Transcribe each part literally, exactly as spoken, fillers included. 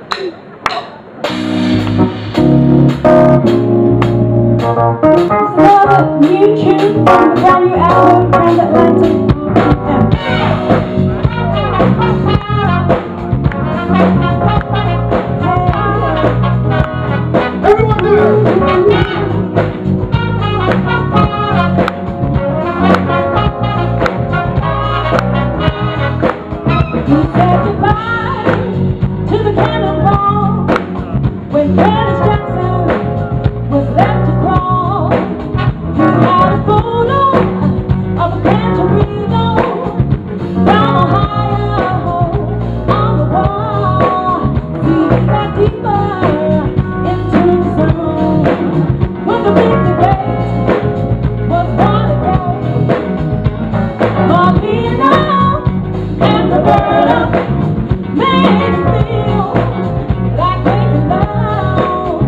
New tune from the brand new album, Transatlantic R P M. Everyone do it! We said goodbye to the cannonball when Dennis Jackson was left to crawl. You had a photo of a Cantorino down Ohio on the wall. We got deeper into the zone when the big debate was Watergate. Marlena and Roberta made it feel like making love.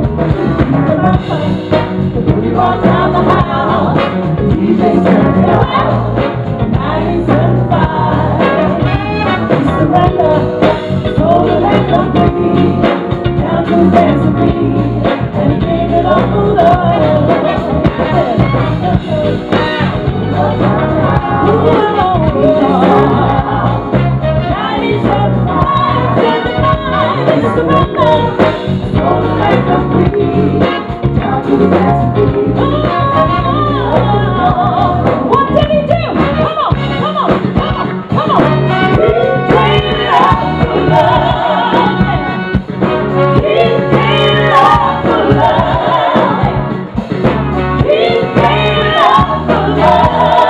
We walked down the aisle, the D J turned it out. nineteen seventy-five, we surrendered, sold the land on free, down to dancing free, and he gave it all for love. What did he do? Come on, come on, come on, come on. He gave it up for love. He gave it up for love. He gave it up for love.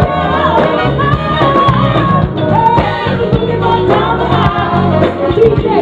D J